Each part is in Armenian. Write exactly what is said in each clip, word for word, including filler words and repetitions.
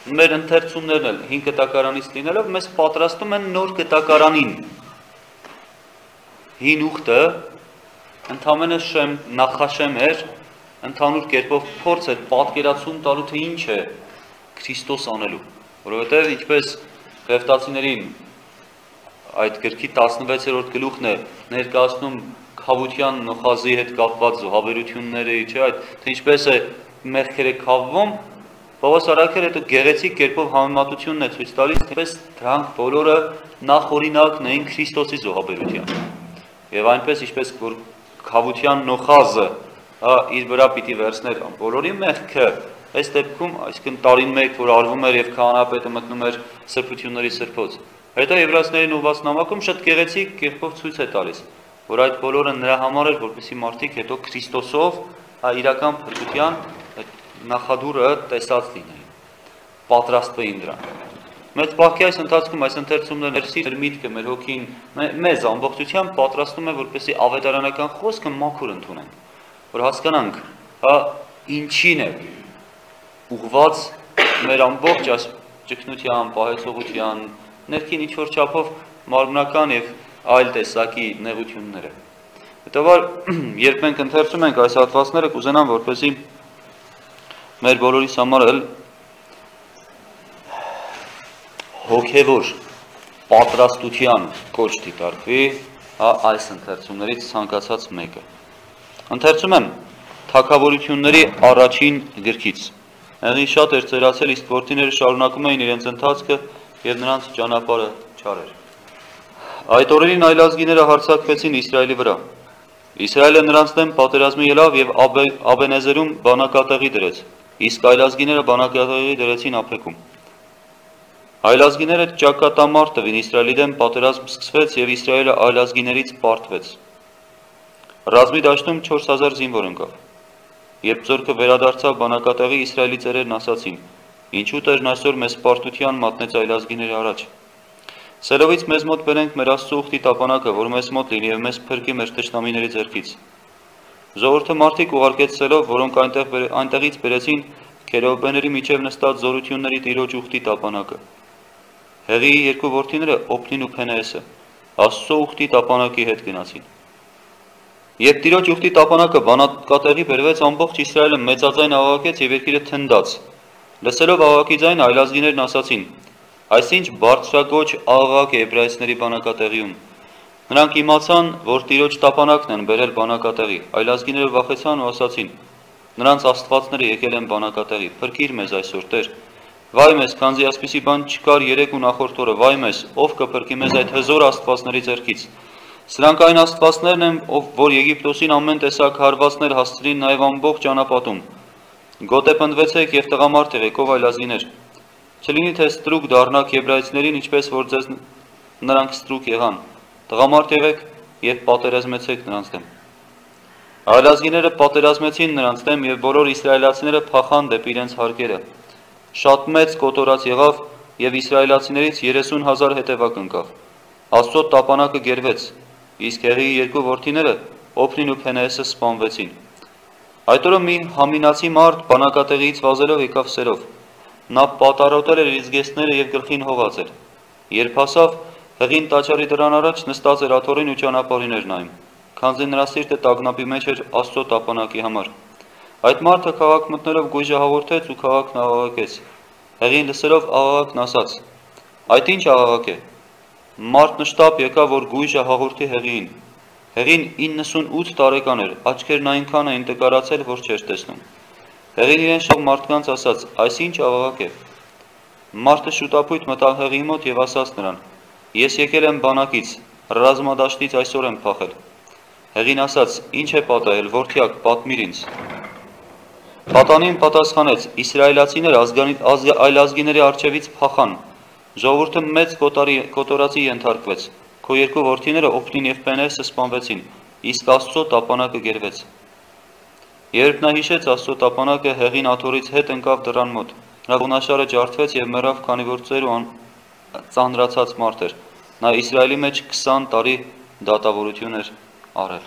մեր ընթերցումներն էլ հին կտակարանից լինելով մեզ պատրաստում են նոր կտակարանին։ Հին ուխտը ընդամենը շեմ, նախաշեմ էր, ընդհանուր կերպով փորձ էր պատկերացում տալու, թե ինչ է Քրիստոս անելու, որովհետև ինչպես Ղևտացիներին այդ գրքի տասնվեցերորդ գլուխն է ներկայացնում քավության նոխազի հետ կապված զոհաբերությունները, չէ, այդ թե ինչպես է մեղքերը քավվում, Պողոս առաքյալը հետո գեղեցիկ կերպով համեմատությունն է ցույց տալիս, ինչպես դրանք բոլորը նախօրինակն էին Քրիստոսի զոհաբերության։ Եվ այնպես ինչպես որ քավության նոխազը, հա, իր վրա պիտի վերցներ բոլորի մեղքը, այս դեպքում, այսինքն տարին մեկ, որ արվում էր եւ քահանապետը մտնում էր սրբությունների սրբոց։ Հետո Եբրայեցիներին ուղղված նամակում շատ գեղեցիկ կերպով ցույց է տալիս, որ այդ բոլորը նրա համար էր, որպեսզի մարդիկ հետո Քրիստոսով իրական փրկության նախադուրը տեսած լինեին, պատրաստվեին դրան։ Մեծ բախի այս ընթացքում այս ընթերցումներն մեր միտքը, մեր հոգին, մեզ ամբողջությամբ պատրաստում է, որպեսզի ավետարանական խոսքը մաքուր ընդունենք, որ հասկանանք, հա, ինչին է ուղղված մեր ամբողջ այս ճգնության, պահեցողության, ներքին ինչ-որ չափով մարմնական եւ այլ տեսակի նեղությունները։ Հետևաբար, երբ մենք ընթերցում ենք այս հատվածները, կուզենամ, որպեսզի մեր բոլորիս համար էլ հոգևոր պատրաստության կոչ դիտարկվի, հա, այս ընթերցումներից ցանկացած մեկը։ Ընթերցում եմ թագավորությունների առաջին գրքից։ Եղի շատ էր ծերացել, իսկ որդիները շարունակում էին իրենց ընթացքը եւ նրանց ճանապարհը չար էր։ Այդ օրերին այլազգիները հարձակվեցին Իսրայելի վրա։ Իսրայելը նրանց դեմ պատերազմի ելավ եւ Աբենեզերում բանակատեղի դրեց, իսկ այլազգիները բանակատեղի դրեցին Ափեքում։ Այլազգիները ճակատամարտ տվին Իսրայելի դեմ, պատերազմ սկսվեց եւ Իսրայելը այլազգիներից պարտվեց։ Ռազմի դաշտում չորս հազար զինվոր ընկավ։ Երբ զորքը վերադարձավ բանակատեղի, Իսրայելի ծերերն ասացին. Ինչու Տերն այսօր մեզ պարտության մատնեց այլազգիների առաջ։ Սելովից մեզ մոտ բերենք մեր Աստծո ուխտի տապանակը, որ մեզ մոտ լինի եւ մեզ փրկի մեր թշնամիների ձեռքից։ Ժողովուրդը մարդիկ ուղարկեց Սելով, որոնք այնտեղ այնտեղից բերեցին քերովբեների միջև նստած զորությունների տիրոջ ուխտի տապանակը։ Հեղիի երկու որդիները Օփնին ու Փենեեսը Աստծո ուխտի տապանակի հետ գնացին։ Երբ տիրոջ ուխտի տապանակը բանակատեղի բերվեց, ամբողջ Իսրայելը մեծաձայն աղաղակեց եւ երկիրը թնդաց։ Լսելով աղաղակի ձայն, այլազգիներն ասացին. Այսինչ բարձրագոչ աղաղակ է եբրայեցիների բանակատեղիում։ Նրանք իմացան, որ տիրոջ տապանակն են բերել բանակատեղի, այլազգիները վախեցան ու ասացին. Նրանց աստվածները եկել են բանակատեղի, փրկիր մեզ այսօր Տեր։ Վայ մեզ, քանզի այսպիսի բան չկար երեք ու նախորդ օրը, վայ մեզ, ով կփրկի մեզ այդ հզոր աստվածների ձեռքից։ Սրանք այն աստվածներն են, որ Եգիպտոսին ամեն տեսակ հարվածներ հասցրին նաև ամբողջ ճանապատում։ Գոտեպնդվեցեք եւ տղամարդ եղեք, ով այլազգիներ։ Չլինի թե ստրուկ դառնաք եբրայեցիներին, ինչպես որ ձեզ նրանք ստրուկ եղան։ Տղամարդ եղեք եւ պատերազմեցեք նրանց դեմ։ Այլազգիները պատերազմեցին նրանց դեմ եւ բոլոր իսրայելացիները փախան դեպի իրենց հարկերը։ Շատ մեծ կոտորած եղավ եւ իսրայելացիներից երեսուն հազար հետևակ ընկավ։ Աստծո տապանակը գերվեց, իսկ Հեղիի երկու որդիները Օփնին ու Փենեեսը սպանվեցին։ Այդ օրը մի համինացի մարդ բանակատեղիից վազելով եկավ Սելով։ Նա պատառոտել էր իր զգեստները եւ գլխին հողացել։ Երբ հասավ, Հեղին տաճարի դրան առաջ նստած էր աթոռին ու ճանապարհին էր նայում, քանզի նրա սիրտը տագնապի մեջ էր Աստծո տապանակի համար։ Այդ մարդը քաղաք մտնելով գույժը հաղորդեց ու քաղաքն աղաղակեց։ Հեղին լսելով աղաղակն ասաց. Այդ ինչ աղաղակ է։ Մարդ նշտապ եկավ, որ գույժը հաղորդի Հեղիին։ Հեղին իննսունութ տարեկան էր, աչքերն այնքան էին տկարացել, որ չէր տեսնում։ Հեղին իրեն շող մարդկանց ասաց. Այս ինչ աղաղակ է։ Մարդը շուտապույտ մտավ Հեղիի մոտ եւ ասաց նրան. Ես եկել եմ բանակից, ռազմադաշտից այսօր եմ փախել։ Հեղին ասաց. Ինչ է պատահել, որդյակ, պատմիր ինձ։ Պատանին պատասխանեց. Իսրայելացիները այլազգիների առջևից փախան։ Ժողովուրդը մեծ կոտորածի ենթարկվեց։ Քո երկու որդիները Օփնին եւ Փենեեսը սպանվեցին, իսկ Աստծո տապանակը գերվեց։ Երբ նա հիշեց Աստծո տապանակը, Հեղին աթոռից հետ ընկավ դռան մոտ։ Նրա ողնաշարը ջարդվեց եւ մեռավ, քանի որ ծեր ու ծանրացած մարդ էր։ Նա Իսրայելի մեջ քսան տարի դատավորություն էր արել։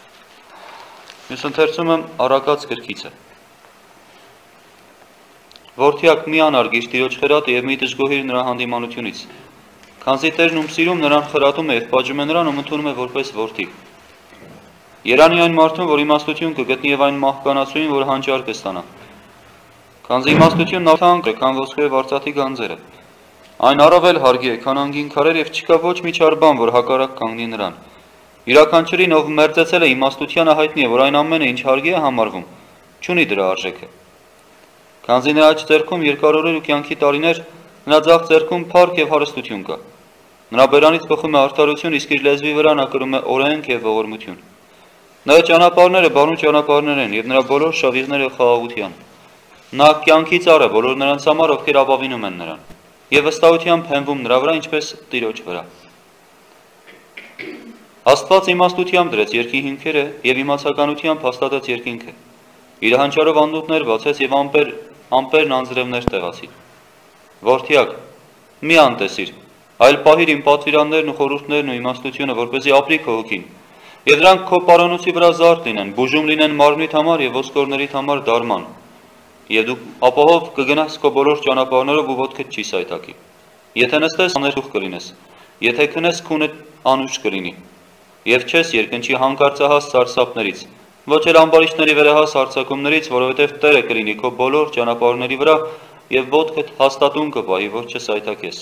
Ես ընթերցում եմ Առակաց գրքից է։ Որդյակ մի անարգ իր տիրոջ խրատը և մի դժգոհիր նրա հանդիմանությունից։ Քանզի Տերն ում սիրում նրան խրատում է և պատժում է նրան, ում ընդունում է որպես որդի։ Երանի այն մարդուն, որ իմաստություն կգտնի և այն մահկանացուին, որ հանճար կստանա։ Քանզի իմաստությունն թանկ է, քան ոսկու և արծաթի գանձերը։ Այն առավել հարգի է, քան անգին քարեր և չկա ոչ մի չար բան, որ հակառակ կանգնի նրան։ Յուրաքանչյուրին, ով մերձեցել է իմաստությանը, հայտնի է, որ այն ամենը, ինչ հարգի է համարվում, չունի դրա արժեքը։ Քանզի նրա աջ ձեռքում երկարորեր ու կյանքի տարիներ, նրա ձախ ձեռքում փառք և հարստություն կա։ Նրա բերանից բխում է արդարություն, իսկ իր լեզվի վրա նա կրում է օրենք և ողորմություն։ Նրա ճանապարհները բարուն ճանապարհներ են, և նրա բոլոր շավիղները խաղաղության։ Նա կյանքի ծառ է բոլոր նրանց համար, ովքեր ապավինում են նրան, և վստահությամբ հենվում նրա վրա, ինչպես Տիրոջ վրա։ Աստված իմաստությամբ դրեց երկի հիմքերը և իմացականությամբ հաստատեց երկինքը։ Իր հանճարով անդունդներ բացեց և ամպեր, ամպերն անձրևներ տեղացին։ Որդյակ, մի անտեսիր, այլ պահիր իմ պատվիրաններն ու խորհուրդներն ու իմաստությունը, որպեսզի ապրի քո հոգին, և դրանք քո պարանոցի վրա զարդ լինեն, բուժում լինեն մարմնիդ համար և ոսկորներիդ համար դարման, և դու ապահով կգնաս քո բոլոր ճանապարհներով ու ոտքդ չի սայթաքի։ Եթե նստես, աներուխ կլինես, եթե քնես, քունդ անուշ կլինի, և չես երկնչի հանկարծահաս սարսափներից, ոչ էլ ամբարիշտների վերահաս հարձակումներից, որովհետև Տերը կլինի քո բոլոր ճանապարհների վրա և ոտքդ հաստատուն կպահի, որ չսայթաքես։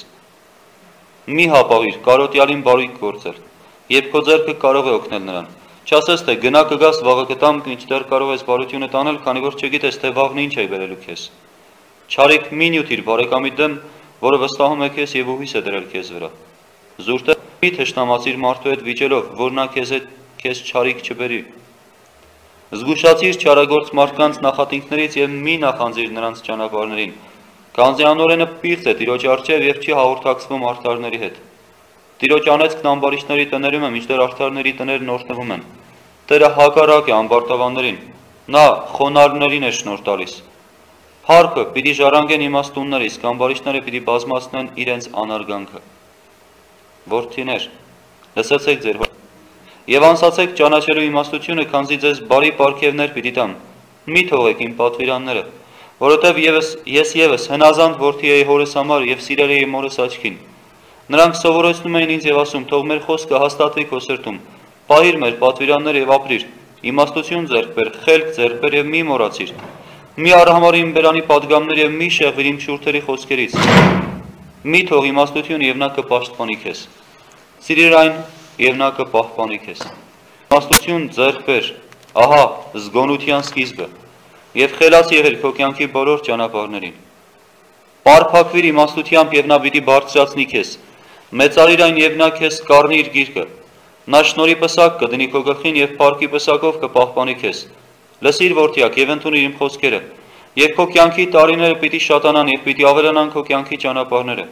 Մի հապաղիր կարոտյալին բարիք գործել, երբ քո ձեռքը կարող է օգնել նրան։ Չասես, թե գնա կգաս, վաղը կտամ, մինչդեռ կարող ես բարությունը տանել, քանի որ չգիտես, թե վաղն ինչ է բերելու քեզ։ Չարիք մի նյութիր բարեկամի դեմ, որը վստահում է քեզ և ուհիս է դրել քեզ վրա։ Զուր մի թշնամացիր մարդու հետ վիճելով, որ նա քեզ հետ քեզ չարիք չբերի։ Զգուշացիր չարագործ մարդկանց նախատինքներից և մի նախանձիր նրանց ճանապարհներին, քանզի անօրենը պիղծ է Տիրոջ առջև և չի հաղորդակցվում արդարների հետ։ Տիրոջ անեծքն ամբարիշտների տներում է, մինչդեռ արդարների տներն օրհնվում են։ Տերը հակառակ է ամբարտավաններին, նա խոնարհներին է շնորհ տալիս։ Փառքը պիտի ժառանգեն իմաստունները, իսկ ամբարիշտները պիտի բազմացնեն իրենց անարգանքը։ Որդիներ, լսեցեք ձեր և անսացեք ճանաչելու իմաստությունը, քանզի ձեզ բարի պարգևներ պիտի տամ։ Մի թողեք իմ պատվիրանները, որովհետև ևս ես ևս հնազանդ որդի էի հորս համար և սիրել էի մորս աչքին։ Նրանք սովորեցնում էին ինձ և ասում, թող մեր խոսքը հաստատվի քո սրտում, պահիր մեր պատվիրանները և ապրիր, իմաստություն ձեռք բեր, խելք ձեռք բեր և մի մոռացիր։ Մի արհամարհ իմ բերանի պատգամներ և մի շեղվիր իմ շուրթերի խոսքերից։ Մի թող իմաստություն և նա կպաշտպանի քեզ։ Սիրիր այն և նա կպահպանի քեզ։ Իմաստություն ձեռք բեր, ահա զգոնության սկիզբը, և խելաց եղիր քո կյանքի բոլոր ճանապարհներին։ Պարփակվիր իմաստությամբ և նա պիտի բարձրացնի քեզ։ Մեծարիր այն և նա քեզ կառնի իր գիրկը։ Նա շնորհի պսակ կդնի քո գլխին և փառքի պսակով կպահպանի քեզ։ Լսիր որդյակ և ընդունիր իմ խոսքերը, և քո կյանքի տարիները պիտի շատանան և պիտի ավելանան քո կյանքի ճանապարհները։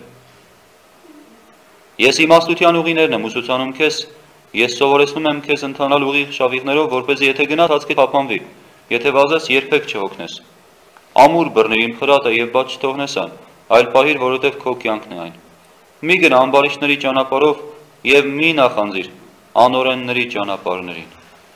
Ես իմաստության ուղիներն եմ ուսուցանում քեզ, ես սովորեցնում եմ քեզ ընթանալ ուղիղ շավիղներով, որպեսզի եթե գնաս հացքդ թափանվի, եթե վազես երբեք չհոգնես։ Ամուր բռնիր իմ խրատը և բաց չթողնես այն, այլ պահիր, որովհետև քո կյանքն է այն։ Մի գնա ամբարիշտների ճանապարհով և մի նախանձիր անօրենների ճանապարհներին։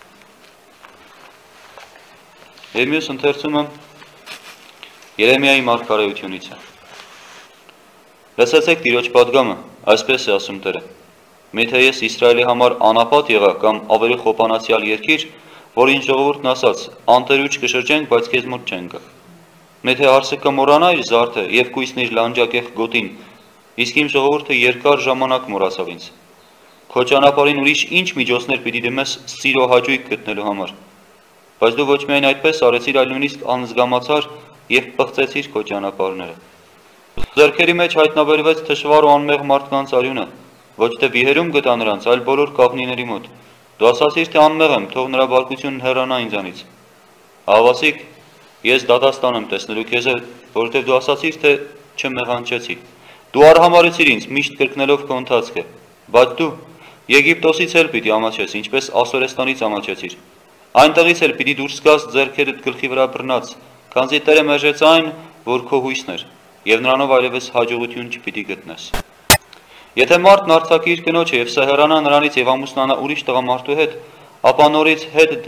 Եվ մյուս ընթերցումը Երեմիայի մարգարեությունից է։ Լսեցեք Տիրոջ պատգամը, այսպես է ասում Տերը. Միթե ես Իսրայելի համար անապատ եղա կամ ավելի խոպանացյալ երկիր, որ ինձ ժողովուրդն ասաց, անտերուչ կշրջենք, բայց քեզ մոտ չենք գա։ Միթե հարսը կմոռանա իր զարդը և կույսն իր լանջակեղ գոտին, իսկ իմ ժողովուրդը երկար ժամանակ մոռացավ ինձ։ Քո ճանապարհին ուրիշ ինչ միջոցներ պիտի դիմես սիրո հաճույք գտնելու համար։ Բայց դու ոչ միայն այդպես արեցիր, այլ նույնիսկ անզգամացար և պղծեցիր քո ճանապարհները։ Ձեռքերի մեջ հայտնաբերվեց թշվառ ու անմեղ մարդկանց արյունը, ոչ թե վիհերում գտա նրանց, այլ բոլոր կաղնիների մոտ։ Դու ասացիր, թե անմեղ եմ, թող նրա բարկությունն հեռանա ինձանից։ Ահավասիկ, ես դատաստան եմ տեսնելու քեզ, որովհետև դու ասացիր, թե չմեղանչեցի։ Դու արհամարհեցիր ինձ, միշտ կրկնելով քո ընթացքը, բայց դու Եգիպտոսից էլ պիտի ամաչես, ինչպես Ասորեստանից ամաչեցիր։ Այնտեղից էլ պիտի դուրս գաս ձեռքերդ գլխի վրա բռնած, քանզի Տերը մերժեց այն, որ քո հույսն էր, և նրանով այլևս հաջողություն չպիտի գտնես։ Եթե մարդն արձակի իր կնոջը և սհեռանա նրանից և ամուսնանա ուրիշ տղամարդու հետ, ապա նորից հետ գա նախկին մարդու մոտ, արդյոք այդ կինը ամբողջապես պղծված չի լինի։ Եվ Տերը ասում է. Ահա, ես քեզ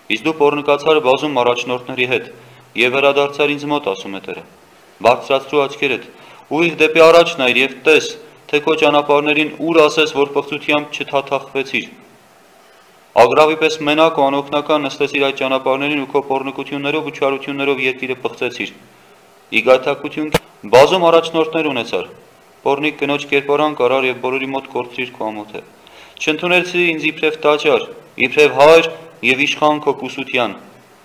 Իսկ դու պոռնկացար բազում առաջնորդների հետ եւ վերադարձար ինձ մոտ, ասում է Տերը։ Բարձրացրու աչքերդ, ուղիղ դեպի առաջ նայր եւ տես, թե քո ճանապարհներին ուր ասես, որ պղծությամբ չթաթախվեցիր։ Ագրավի պես մենակ ու անօգնական նստեցիր այդ ճանապարհներին ու քո պոռնկություններով ու չարություններով երկիրը պղծեցիր։ Ի գայթակղություն բազում առաջնորդներ ունեցար։ Պոռնիկ կնոջ կերպարանք արար եւ բոլորի մոտ կորցրիր քո ամոթը։ Չընդունեցի ինձ իբրև տաճար, իբրև հայր եւ իշխան քո կուսության։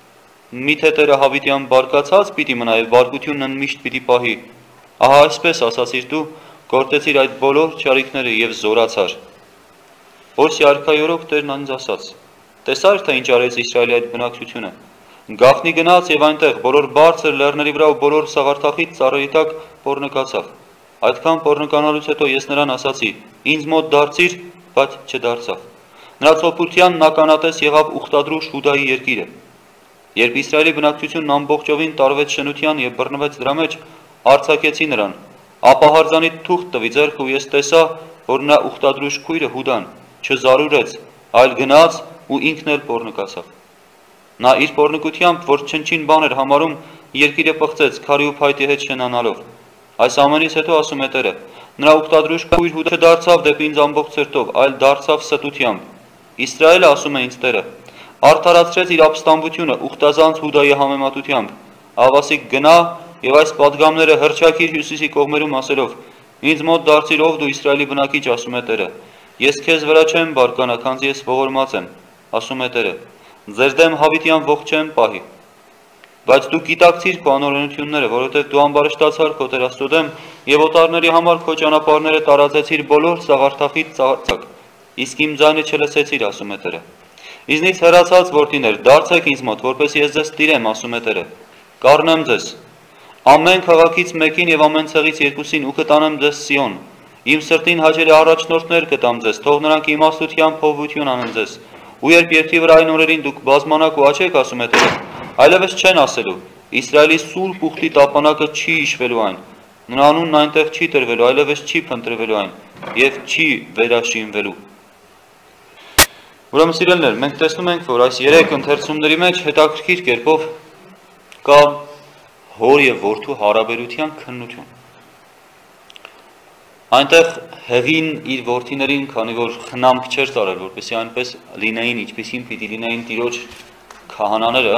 Միթե Տերը հավիտյան բարկացած պիտի մնա եւ բարկությունն միշտ պիտի պահի։ Ահա այսպես ասացիր դու, գործեցիր այդ բոլոր ճարիքները եւ զորացար։ Որսի արքայորոք Տերն ինձ ասաց. տեսար թե ինչ արեց Իսրայելի այդ բնակչությունը։ Գաղտնի գնաց եւ այնտեղ բոլոր բարձր լեռների վրա ու բոլոր սաղարթախիտ ծառերի տակ պոռնկացավ։ Այդքան պոռնկանալուց հետո ես նրան ասացի. ինձ մոտ դարձիր, բայց չդարձավ։ Նրա ծոփության ականատես եղավ ուխտադրուժ Հուդայի երկիրը։ Երբ Իսրայելի բնակչությունն ամբողջովին տարվեց շնության եւ բռնվեց դրա մեջ, արձակեցի նրան, ապա հարձանի թուղթ տվի ձեռք ու ես տեսա, որ նա ուխտադրուժ քույրը Հուդան չզարուրեց, այլ գնաց ու ինքն էլ պոռնկացավ։ Նա իր պոռնկությամբ, որ չնչին բան էր համարում, երկիրը պղծեց քարի ու փայտի հետ շնանալով։ Այս ամենից հետո ասում է Տերը. նրա ուխտադրուժ քույր Հուդը չդարձավ դեպի ինձ ամբողջ սրտով, այլ դարձավ ստությամբ։ Իսրայելը, ասում է ինձ Տերը, արդարացրեց իր ապստամբությունը ուխտազանց Հուդայի համեմատությամբ։ Աղասիկ գնա եւ այս պատգամները հրճակիր հյուսիսի կողմերում ասելով. ինձ մոտ դարձիր ով դու Իսրայելի բնակիչ, ասում է Տերը։ Ես քեզ վրա չեմ բարկանա, քանզի ես ողորմած եմ, ասում է Տերը։ Ձեր դեմ հավիտյան ողջ չեմ պահի։ Բայց դու գիտակցիր քո անօրենությունները, որովհետև դու ամբարշտացար քո Տեր Աստծո դեմ եւ օտարների համար քո ճանապարհները տարածեցիր բոլոր սաղարթախիտ ծառցակ։ Իսկ իմ ձայնը չլսեցիր, ասում է Տերը։ Իզնից հեռացած որդիներ, դարձեք ինձ մոտ, որպես ես ձեզ տիրեմ, ասում է Տերը։ Կառնեմ ձեզ ամեն քաղաքից մեկին եւ ամեն ցեղից երկուսին ու կտանեմ ձեզ Սիոն։ Իմ սրտին հաճելի առաջնորդներ կտամ ձեզ, թող նրանք իմաստությամբ փոխություն անեն ձեզ։ Ու երբ երկրի վրա այն օրերին դուք բազմանակ ու աչեք, ասում է Տերը, այլևս չեն ասելու. Իսրայելի սուրբ ուխտի տապանակը չի հիշվելու այն։ Նրա անունն այնտեղ չի տրվելու, այլևս չի փնտրվելու այն եւ չի վերաշինվելու։ Ուրեմն սիրելիներ, մենք տեսնում ենք, որ այս երեք ընթերցումների մեջ հետաքրքիր կերպով կա հոր եւ որդու հարաբերության քննություն։ Այնտեղ հեղին իր որդիներին, քանի որ խնամք չէր տարել, որպեսզի այնպես լինեին, ինչպիսին պիտի լինեին տիրոջ քահանաները,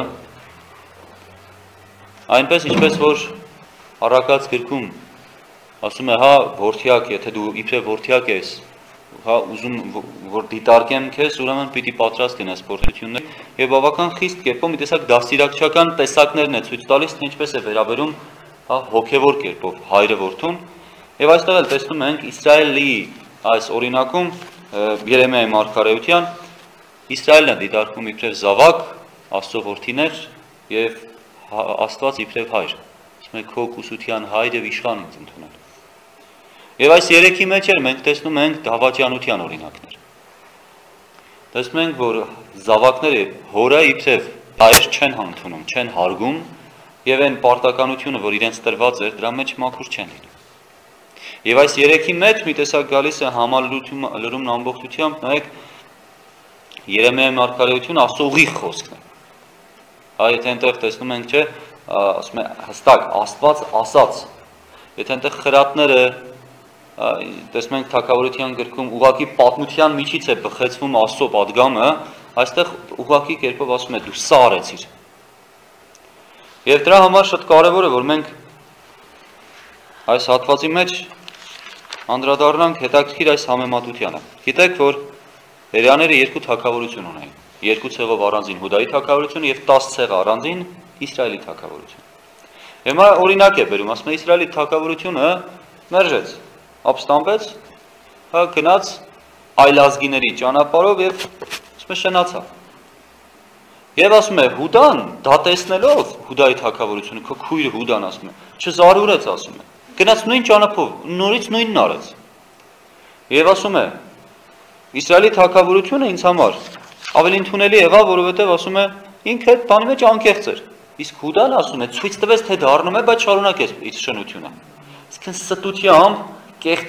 այնպես ինչպես որ առակաց գրքում ասում է, հա, որդյակ, եթե դու իբրև որդյակ ես, հա, ուզում որ դիտարկեմ քեզ, ուրեմն պիտի պատրաստ լինես փորձություններ եւ բավական խիստ կերպով մի տեսակ դաստիարակչական տեսակներն է ցույց տալիս, թե ինչպես է վերաբերում, հա, հոգեվոր կերպով հայրը որդուն։ Եվ այստեղ էլ տեսնում ենք Իսրայելի այս օրինակում Երեմիայի մարգարեության Իսրայելն է դիտարկում իբրև զավակ, Աստծո որդիներ եւ Աստված իբրև հայր։ Ասում է քո կուսության հայր եւ իշխան ինձ ընդունել։ Եվ այս երեքի մեջ էլ մենք տեսնում ենք դավաճանության օրինակներ։ Տեսնում ենք, որ զավակները հորը իբրև հայր չեն ընդունում, չեն հարգում եւ այն պարտականությունը, որ իրենց տրված էր, դրա մեջ մաքուր չեն լինում։ Եվ այս երեքի մեջ մի տեսակ գալիս է համալրումն ամբողջությամբ, նայեք Երեմիայի մարգարեությունը Աստծո ուղիղ խոսքն է։ Այդ այնտեղ տեսնում ենք, չէ, ասում է հստակ Աստված ասաց։ Եթե այնտեղ խրատները տեսնում ենք թագավորության գրքում ուղղակի պատմության միջից է բխեցվում Աստծո պատգամը, այստեղ ուղղակի կերպով ասում է դու սա արեցիր։ Եվ դրա համար շատ կարևոր է, որ մենք այս հատվածի մեջ անդրադառնանք հետաքրքիր այս համեմատությանը։ Գիտեք, որ հրեաները երկու թագավորություն ունեին, երկու ցեղով առանձին Հուդայի թագավորությունը եւ տասը ցեղ առանձին Իսրայելի թագավորությունը։ Եվ նա օրինակ է բերում, ասում է Իսրայելի թագավորությունը մերժեց, ապստամբեց, հա գնաց այլազգիների ճանապարհով եւ ասում է շնացավ։ Եվ ասում է Հուդան դա տեսնելով Հուդայի թագավորությունը, քո քույրը Հուդան ասում է, չզարուրեց, ասում է։ Գնաց նույն ճանապարհով, նորից նույնն արեց։ Եվ ասում է Իսրայելի թագավորությունը ինձ համար ավելի ընդունելի եղավ, որովհետև ասում է ինքը այդ բանի մեջ անկեղծ էր։ Իսկ Հուդան ասում է ցույց տվեց թե դառնում է, բայց շարունակեց իր շնությունը։ Իսկ ստությամբ,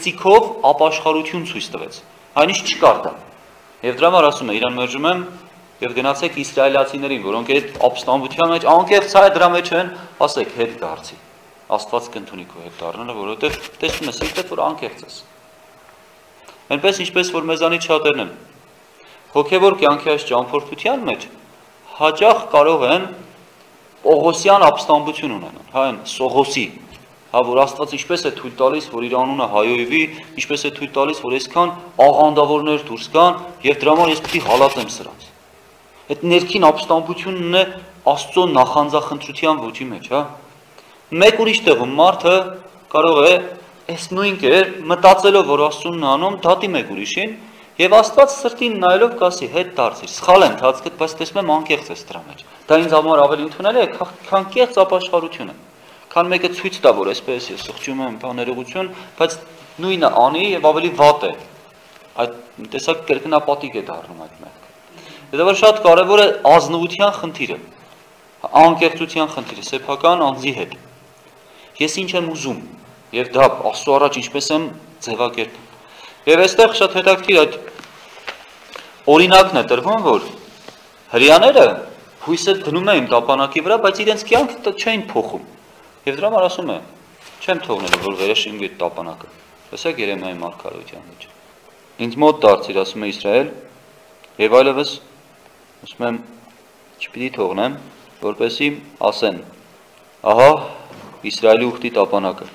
կեղծիքով ապաշխարություն ցույց տվեց։ Այնինչ չկար դա։ Եվ դրա համար ասում է իրան մերժում եմ, եւ գնացեք իսրայելացիներին, որոնք այդ ապստամբության մեջ անկեղծ հայ դրա մեջ են, ասեք հետ դարձի։ Աստված կընդունի քո հետ դառնալը, որովհետեւ տեսնում ես ինքդ որ անկեղծ ես։ Այնպես ինչպես որ մեզանից շատերն են հոգևոր կյանքի այս ճամփորդության մեջ հաճախ կարող են Պողոսյան ապստամբություն ունենան, հա այն Սողոսի, հա որ Աստված ինչպես է թույլ տալիս, որ իր անունը հայոյվի, ինչպես է թույլ տալիս, որ այսքան աղանդավորներ դուրս գան, եւ դրա համար ես պիտի հալածեմ սրանց։ Այդ ներքին ապստամբությունն է Աստծո նախանձախնդրության ոճի մեջ, հա։ Մեկ ուրիշ տեղում մարդը կարող է այս նույն կեր մտածելով, որ Աստծուն անում, դատի մեկ ուրիշին, եւ Աստված սրտին նայելով կասի հետ դարձիր, սխալ եմ թածկդ, բայց տեսնում եմ անկեղծ ես դրա մեջ։ Դա ինձ համար ավելի ընդունել է, քան կեղծ ապաշխարությունը։ Քան մեկը ցույց տա, որ այսպես է, սխճում եմ, բաներողություն, բայց նույնը անի եւ ավելի վատ է։ Այդ տեսակ կրկնապատիկ է դառնում այդ մեկը։ Դա որ շատ կարեւոր է ազնվության խնդիրը, անկեղծության խնդիրը, սեփական անձի հետ։ Ես ինչ եմ ուզում եւ դա Աստծո առաջ ինչպես եմ ձևակերպում։ Եվ այստեղ շատ հետաքրքիր այդ օրինակն է տրվում, որ հрьяաները հույսը դնում էին տապանակի վրա, բայց իրենց կյանքը չէին փոխում։ Եվ դրա համար ասում է, չեմ թողնելու, որ վերաշինվի այդ տապանակը։ Տեսեք Երեմիայի մարգարեության մեջ։ Ինձ մոտ դարձիր, ասում է Իսրայել, եւ այլևս ասում եմ, չպիտի թողնեմ, որպեսզի ասեն, ահա Իսրայելի ուխտի տապանակը։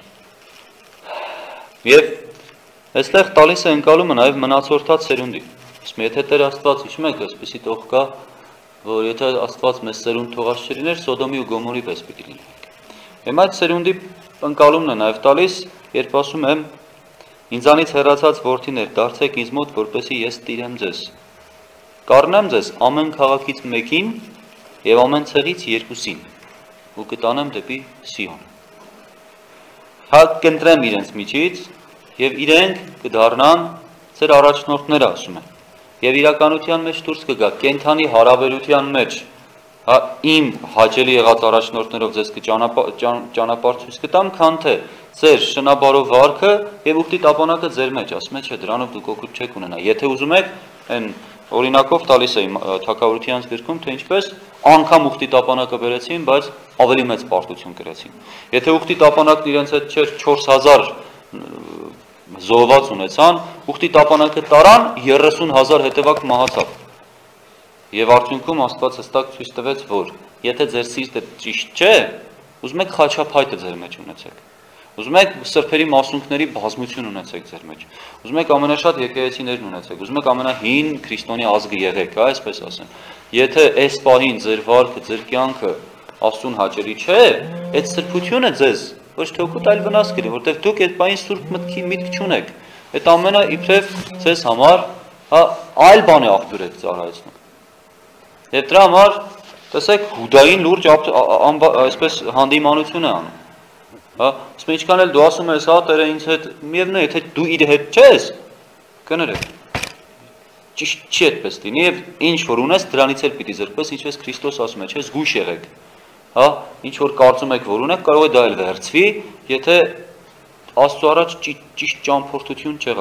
Եվ այստեղ տալիս է ընկալումը նաև մնացորդած սերունդի։ Իսկ եթե Տեր Աստված հիշում եք, այսպեսի տող կա, որ եթե Աստված մեզ սերունդ թողած չլիներ, Սոդոմի ու Գոմորի պես պիտի լինենք։ Հիմա այդ սերունդի ընկալումն է նաև տալիս, երբ ասում եմ, ինձանից հեռացած որդիներ, դարձեք ինձ մոտ, որպեսզի ես տիրեմ ձեզ։ Կառնեմ ձեզ ամեն քաղաքից մեկին եւ ամեն ցեղից երկուսին, ու կտանեմ դեպի Սիոն։ Հա կընտրեմ իրենց միջից եւ իրենք կդառնան ձեր առաջնորդները, ասում են։ Եվ իրականության մեջ դուրս կգա կենթանի հարաբերության մեջ, հա իմ հաճելի եղած առաջնորդներով ձեզ կճանապարհ ցույց կտամ, քան թե ձեր շնաբարով վարքը եւ ուխտի տապանակը ձեր մեջ, ասում է, չէ, դրանով դուք օգուտ չեք ունենա։ Եթե ուզում եք, այն օրինակով տալիս է Թագավորության գրքում, թե ինչպես անգամ ուխտի տապանակը բերեցին, բայց ավելի մեծ պարտություն կրեցին։ Եթե ուխտի տապանակն իրենց հետ չէր չորս հազար զոհված ունեցան, ուխտի տապանակը տարան, երեսուն հազար հետևակ մահացավ։ Եվ արդյունքում Աստված հստակ ցույց տվեց, որ եթե ձեր սիրտը ճիշտ չէ, ուզում եք խաչափայտը ձեր մեջ ունեցեք։ Ուզում եք սրբերի մասունքների բազմություն ունեցեք ձեր մեջ։ Ուզում եք ամենաշատ եկեղեցիներն ունեցեք։ Ուզում եք ամենահին քրիստոնյա ազգը եղեք, հա, այսպես ասեմ։ Եթե այս պահին ձեր վարքը, ձեր կյանքը Աստծուն հաճելի չէ, այդ սրբությունը ձեզ ոչ թե օգուտ այլ վնաս կլինի, որտեղ դուք այդ պահին սուրբ մտքի միտք չունեք։ Այդ ամենը իբրև ձեզ համար, հա, այլ բան է աղբյուր եք ծառայեցնում։ Եվ դրա համար, տեսեք, Հուդային լուրջ այսպես հանդիմանություն է անում։ Հա, ասում ինչքան էլ դու ասում ես, հա, Տերը ինձ հետ միևնույն է, եթե դու իր հետ չես, կներեք։ Ճիշտ չի այդպես լինի եւ ինչ որ ունես դրանից էլ պիտի զրկվես, ինչպես Քրիստոս ասում է, չէ, զգույշ եղեք։ Հա, ինչ որ կարծում եք, որ ունեք, կարող է դա էլ վերցվի, եթե Աստծո առաջ ճիշտ ճամփորդություն չեղա։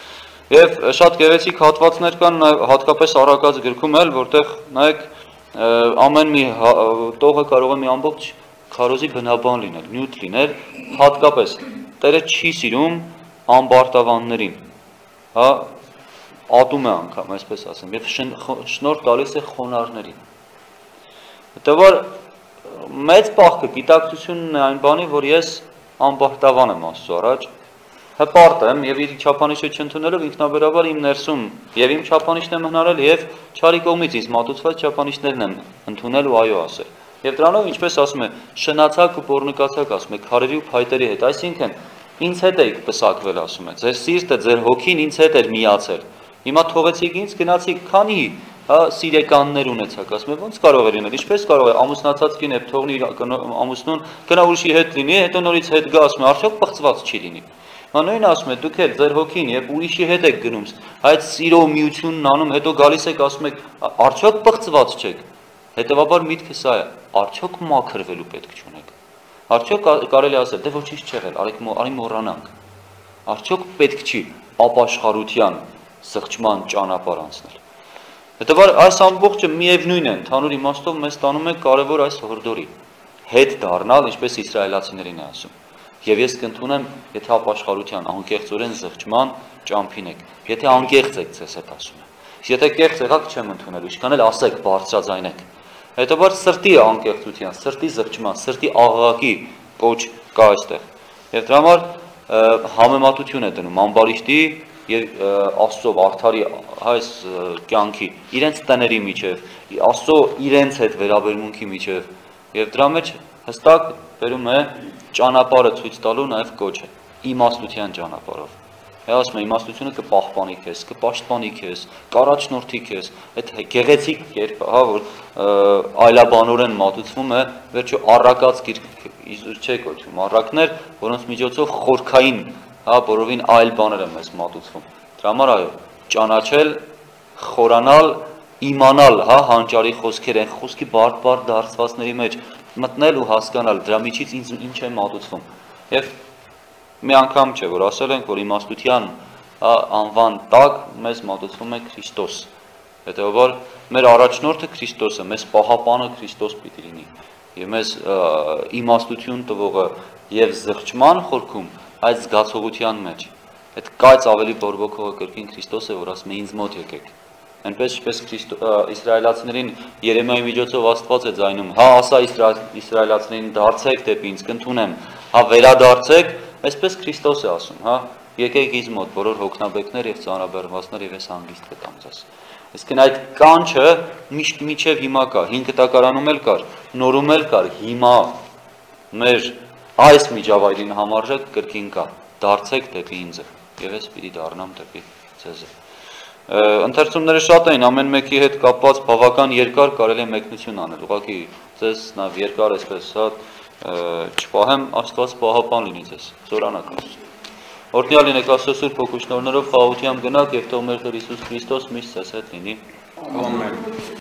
Եվ շատ գեղեցիկ հատվածներ կան հատկապես Առակաց գրքում էլ, որտեղ նայեք ամեն մի տողը կարող է մի ամբողջ քարոզի բնաբան լինել, նյութ լինել, հատկապես Տերը չի սիրում ամբարտավաններին, հա, ատում է անգամ, այսպես ասեմ, եւ շնորհ տալիս է խոնարհներին։ Հետո որ մեծ պահքը գիտակցությունն է այն բանի, որ ես ամբարտավան եմ Աստծո առաջ, հպարտ եմ եւ իր չափանիշը չընդունելով ինքնաբերաբար իմ ներսում եւ իմ չափանիշն եմ հնարել եւ չարի կողմից ինձ մատուցված չափանիշներն եմ ընդունել ու այո ասել։ Եվ դրանով ինչպես ասում է, շնացակ ու բորնկացակ ասում է, քարերի ու փայտերի հետ, այսինքն ինձ հետ եք պսակվել, ասում է, ձեր սիրտը, ձեր հոգին ինձ հետ էր միացել։ Հիմա թողեցիք ինձ, գնացիք, քանի հա սիրեկաններ ունեցաք, ասում է, ոնց կարող է լինել, ինչպես կարող է ամուսնացած կին է թողնի ամուսնուն, գնա ուրիշի հետ լինի, հետո նորից հետ գա, ասում է, արդյոք պղծված չի լինի։ Հիմա նույնը ասում է, դուք էլ ձեր հոգին եւ ուրիշի հետ եք գնում, այդ սիրո միությունն անում, հետո գալիս եք, ասում եք, արդյոք պղծված չեք։ Հետևաբար միտքը սա է, արդյոք մաքրվելու պետք չունեք։ Արդյոք կարելի ասել, դե ոչինչ չեղել, արի մոռանանք։ Արդյոք պետք չի ապաշխարության, սղճման ճանապարհ անցնել։ Հետևաբար այս ամբողջը միևնույն է, ընդհանուր իմաստով մեզ տանում է կարևոր այս հորդորի հետ դառնալ, ինչպես իսրայելացիներին է ասում։ Եվ ես կընդունեմ, եթե ապաշխարության, անկեղծորեն զղջման ճամփին եք, եթե անկեղծ եք, ձեզ հետ ասում եմ։ Եթե կեղծ եղաք, չեմ ընդունել, ինչքան էլ ասեք, բարձրաձայնեք։ Հետևաբար սրտի անկեղծության, սրտի զղջման, սրտի աղաղակի կոչ կա այստեղ։ Եվ դրա համար համեմատություն է դնում ամբարիշտի եւ Աստծո արդարի այս կյանքի, իրենց տների միջև, Աստծո իրենց հետ վերաբերմունքի միջև, եւ դրա մեջ հստակ բերում է ճանապարհը ցույց տալու նաեւ կոչը, իմաստության ճանապարհով։ Հա ասում է իմաստությունը կպահպանի քեզ, կպաշտպանի քեզ, կառաջնորդի քեզ, այդ գեղեցիկ կերպը, հա, որ այլաբանորեն մատուցվում է, վերջո առակած գիրք իզուր չէ կոչվում, առակներ, որոնց միջոցով խորքային, հա, բոլորին այլ բաներ է մեզ մատուցվում։ Դրա համար այո, ճանաչել, խորանալ, իմանալ, հա, հանճարի խոսքեր են, խոսքի բարդ-բարդ դարձվածների մեջ մտնել ու հասկանալ, դրա միջից ինձ ինչ է մատուցվում։ Եվ մի անգամ չէ, որ ասել ենք, որ իմաստության անվան տակ մեզ մատուցվում է Քրիստոս։ Հետևաբար մեր առաջնորդը Քրիստոսը, մեզ պահապանը Քրիստոս պիտի լինի։ Եվ մեզ իմաստություն տվողը եւ զղջման խորքում այդ զգացողության մեջ այդ կայծ ավելի բորբոքողը կրկին Քրիստոս է, որ ասում է ինձ մոտ եկեք։ Այնպես ինչպես իսրայելացիներին Երեմիայի միջոցով Աստված է ձայնում, հա ասա իսրայելացիներին դարձեք դեպի ինձ, կընդունեմ, հա վերադարձեք, այսպես Քրիստոս է ասում, հա եկեք ինձ մոտ բոլոր հոգնաբեկներ եւ ծանրաբեռնվածներ եւ ես հանգիստ կտամ ձեզ։ Իսկն այդ կանչը միշտ միջև հիմա կա, հին կտակարանում էլ կար, նորում էլ կար, հիմա մեր այս միջավայրին համարժեք կրկին կա, դարձեք դեպի ինձ եւ ես պիտի դառնամ դեպի ձեզ։ Ընթերցումները շատ էին, ամեն մեկի հետ կապված բավական երկար կարելի է մեկնություն անել, ուղղակի ձեզ նաեւ երկար էսպես, հա, չպահեմ, Աստված պահապան լինի ձեզ, զորանակ Աստծո։ Օրհնյալ լինեք Աստծո Սուրբ Հոգու շնորհներով խաղաղությամբ գնաք եւ թող մեր Տեր Հիսուս Քրիստոս միշտ ձեզ հետ լինի։ Ամեն։